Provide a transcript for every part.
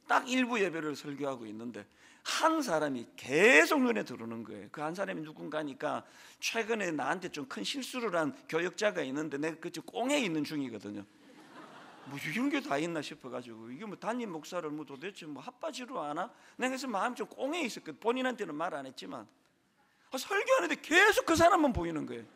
딱 일부 예배를 설교하고 있는데 한 사람이 계속 눈에 들어오는 거예요. 그 한 사람이 누군가니까 최근에 나한테 좀 큰 실수를 한 교역자가 있는데 내가 그쪽 꽁에 있는 중이거든요. 뭐 이런 게 다 있나 싶어가지고, 이게 뭐 담임 목사를 뭐 도대체 뭐 핫바지로 하나? 내가 그래서 마음 좀 꽁에 있었거든. 본인한테는 말 안 했지만 설교하는데 계속 그 사람만 보이는 거예요.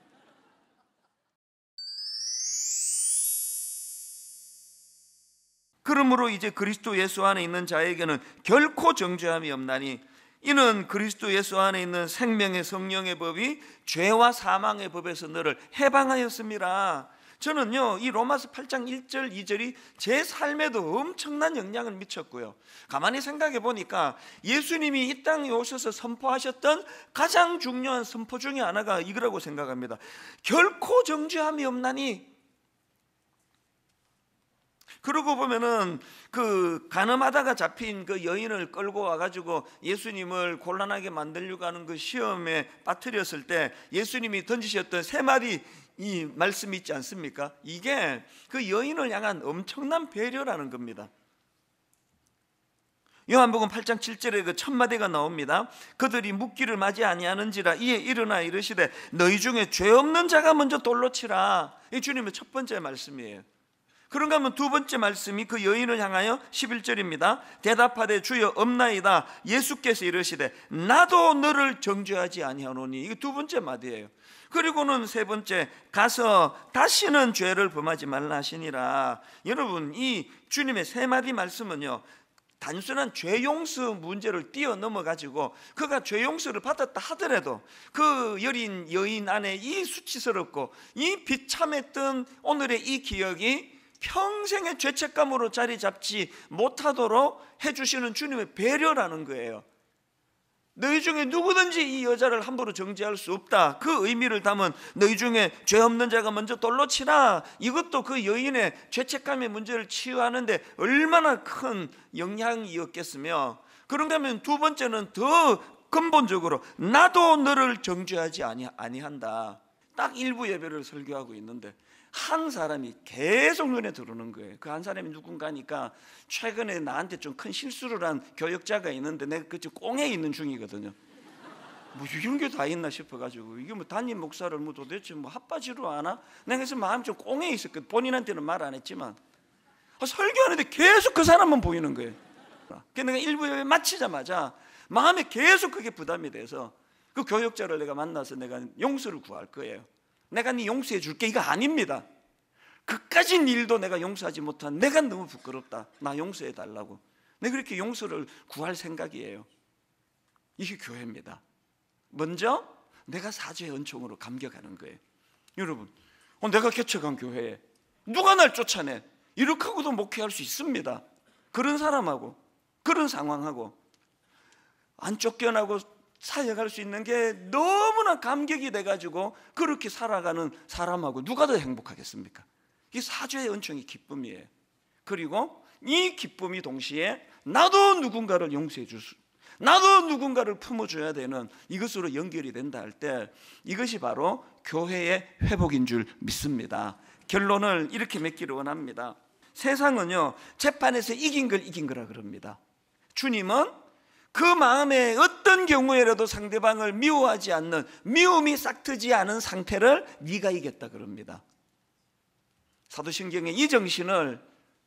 그러므로 이제 그리스도 예수 안에 있는 자에게는 결코 정죄함이 없나니 이는 그리스도 예수 안에 있는 생명의 성령의 법이 죄와 사망의 법에서 너를 해방하였습니다. 저는요, 이 로마서 8장 1절 2절이 제 삶에도 엄청난 영향을 미쳤고요, 가만히 생각해 보니까 예수님이 이 땅에 오셔서 선포하셨던 가장 중요한 선포 중에 하나가 이거라고 생각합니다. 결코 정죄함이 없나니. 그러고 보면은 그 간음하다가 잡힌 그 여인을 끌고 와가지고 예수님을 곤란하게 만들려고 하는 그 시험에 빠뜨렸을 때 예수님이 던지셨던 세 마디 이 말씀이 있지 않습니까? 이게 그 여인을 향한 엄청난 배려라는 겁니다. 요한복음 8장 7절에 그 첫 마디가 나옵니다. 그들이 묻기를 맞이 아니하는지라 이에 일어나 이르시되 너희 중에 죄 없는 자가 먼저 돌로 치라. 이 주님의 첫 번째 말씀이에요. 그런가 하면 두 번째 말씀이 그 여인을 향하여 11절입니다. 대답하되 주여 없나이다. 예수께서 이르시되 나도 너를 정죄하지 아니하노니. 이게 두 번째 말이에요. 그리고는 세 번째, 가서 다시는 죄를 범하지 말라 하시니라. 여러분, 이 주님의 세 마디 말씀은요, 단순한 죄 용서 문제를 뛰어넘어 가지고 그가 죄 용서를 받았다 하더라도 그 여린 여인 안에 이 수치스럽고 이 비참했던 오늘의 이 기억이 평생의 죄책감으로 자리 잡지 못하도록 해주시는 주님의 배려라는 거예요. 너희 중에 누구든지 이 여자를 함부로 정죄할 수 없다, 그 의미를 담은 너희 중에 죄 없는 자가 먼저 돌로 치라. 이것도 그 여인의 죄책감의 문제를 치유하는데 얼마나 큰 영향이었겠으며, 그런가 하면 두 번째는 더 근본적으로 나도 너를 정죄하지 아니한다. 딱 일부 예배를 설교하고 있는데 한 사람이 계속 눈에 들어오는 거예요. 그 한 사람이 누군가니까 최근에 나한테 좀 큰 실수를 한 교역자가 있는데 내가 그쪽 꽁에 있는 중이거든요. 뭐 이런 게 다 있나 싶어가지고, 이게 뭐 담임 목사를 뭐 도대체 뭐 핫바지로 하나? 내가 그래서 마음 좀 꽁에 있었거든. 본인한테는 말 안 했지만 설교하는데 계속 그 사람만 보이는 거예요. 그래서 내가 일부 예배 마치자마자 마음에 계속 그게 부담이 돼서 그 교역자를 내가 만나서 내가 용서를 구할 거예요. 내가 네 용서해 줄게, 이거 아닙니다. 그까진 일도 내가 용서하지 못한 내가 너무 부끄럽다, 나 용서해 달라고. 내가 그렇게 용서를 구할 생각이에요. 이게 교회입니다. 먼저 내가 사죄의 은총으로 감격하는 거예요. 여러분, 내가 개척한 교회에 누가 날 쫓아내? 이렇게 하고도 목회할 수 있습니다. 그런 사람하고 그런 상황하고 안 쫓겨나고 사역할 수 있는 게 너무나 감격이 돼가지고 그렇게 살아가는 사람하고 누가 더 행복하겠습니까? 이게 사죄의 은총이 기쁨이에요. 그리고 이 기쁨이 동시에 나도 누군가를 용서해 줄 수, 나도 누군가를 품어줘야 되는 이것으로 연결이 된다 할 때 이것이 바로 교회의 회복인 줄 믿습니다. 결론을 이렇게 맺기를 원합니다. 세상은요, 재판에서 이긴 걸 이긴 거라 그럽니다. 주님은 그 마음에 어떤 경우에라도 상대방을 미워하지 않는, 미움이 싹트지 않은 상태를 네가 이겼다 그럽니다. 사도신경의 이 정신을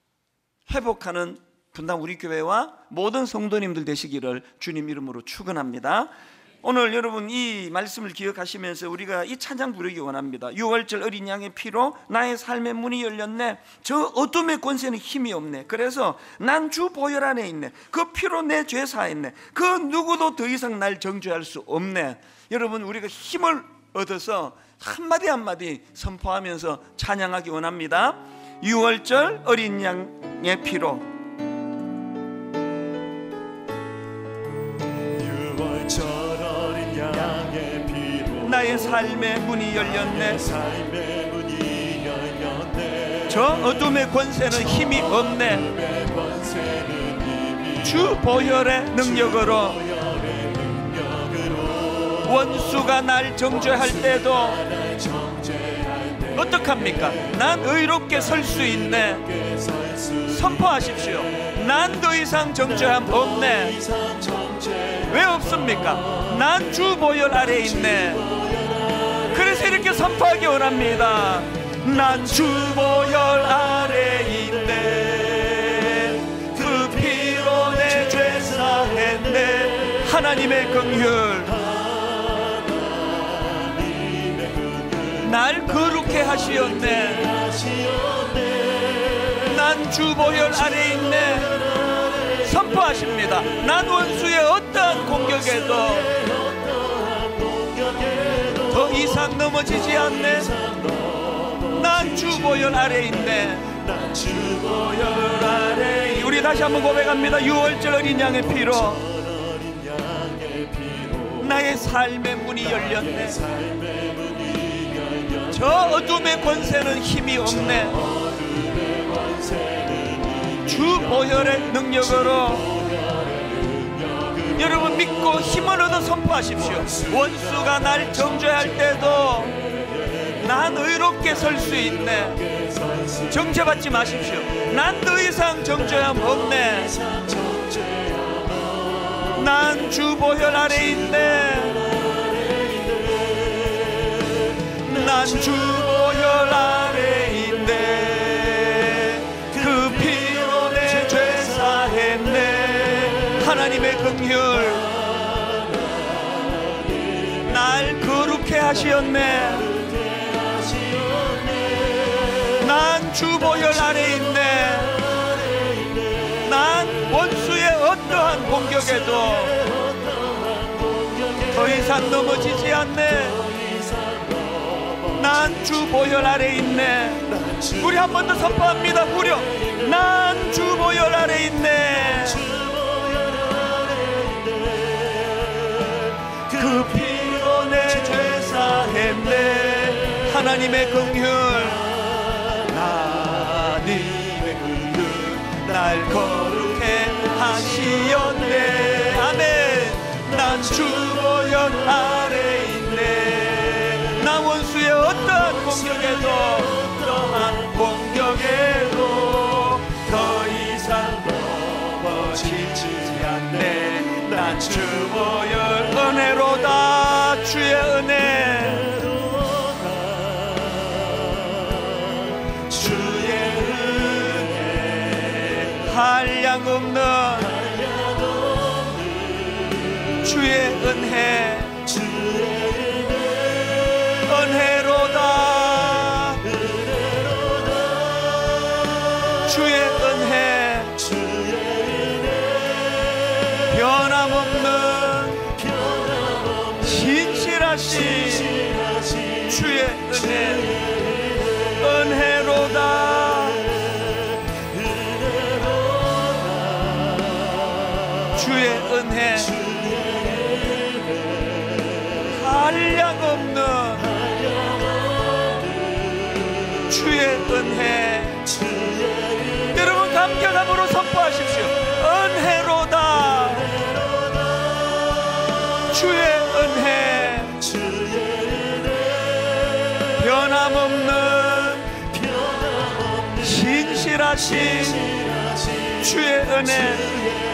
회복하는 분당 우리 교회와 모든 성도님들 되시기를 주님 이름으로 축원합니다. 오늘 여러분 이 말씀을 기억하시면서 우리가 이 찬양 부르기 원합니다. 6월절 어린 양의 피로 나의 삶의 문이 열렸네. 저 어둠의 권세는 힘이 없네. 그래서 난 주 보혈 안에 있네. 그 피로 내 죄 사했네. 그 누구도 더 이상 날 정죄할 수 없네. 여러분, 우리가 힘을 얻어서 한마디 한마디 선포하면서 찬양하기 원합니다. 6월절 어린 양의 피로 나의 삶의 문이 열렸네. 저 어둠의 권세는 힘이 없네. 주 보혈의 능력으로 원수가 날 정죄할 때도 어떡합니까? 난 의롭게 설 수 있네. 선포하십시오. 난 더 이상 정죄함 없네. 왜 없습니까? 난 주 보혈 아래 있네. 그래서 이렇게 선포하기 원합니다. 난 주 보혈 아래 있네. 그 피로 내 죄 사했네. 하나님의 긍휼 날 거룩해 하시었네. 난 주 보혈 아래 있네. 선포하십니다. 난 원수의 어떠한 공격에도 더 이상 넘어지지 않네. 난 주 보혈 아래 있네. 우리 다시 한번 고백합니다. 유월절 어린 양의 피로 나의 삶의 문이 열렸네. 저 어둠의 권세는 힘이 없네. 주 보혈의 능력으로 여러분 믿고 힘을 얻어 선포하십시오. 원수가 날 정죄할 때도 난 의롭게 설 수 있네. 정죄받지 마십시오. 난 더 이상 정죄함 없네. 난 주 보혈 아래 있네. 난 주 보혈 아래 있네. 그 피로 내 죄 사했네. 하나님의 긍휼 날 거룩해 하시었네. 난 주 보혈 아래 있네. 난 원수의 어떠한 공격에도 더 이상 넘어지지 않네. 난 주 보혈 아래 있네. 우리 한 번 더 선포합니다. 후렴. 난 주 보혈 아래 있네. 그 피로 내 죄 사했네. 하나님의 긍휼 날 거룩해 하시었네. 아멘. 난 주 보혈 아래 있네. 나 원수의 어떠한 공격에도 더 이상 넘어지지 않네. 난 주 보혈 은혜로다. 주의 은혜 한량없는 주의 은혜 은혜로다. 주의 은혜 변함없는 진실하신 주의 은혜 은혜로다. 주의 은혜 한량없는 주의 은혜. 여러분 감격함으로 선포하십시오. 은혜로다. 주의 은혜 변함없는 진실하신 주의 은혜